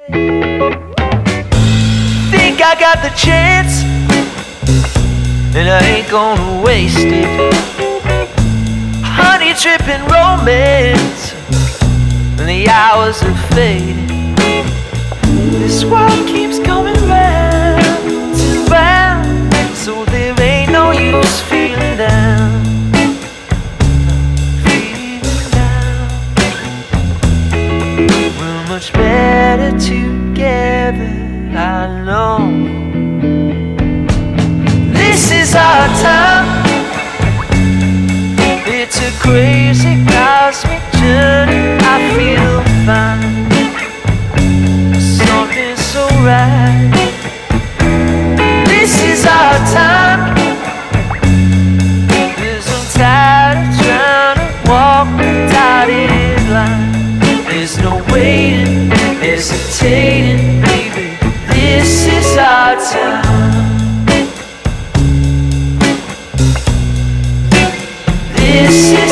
Think I got the chance, and I ain't gonna waste it. Honey dripping romance, and the hours are fading. This world keeps coming round and round, so there ain't no use feeling down. We're much better together, I know. This is our time. It's a crazy cosmic journey. I feel fine. Something's so right. This is our time. Cause I'm tired of trying to walk the dotted line. There's no waiting, hesitating, baby. This is our time. This is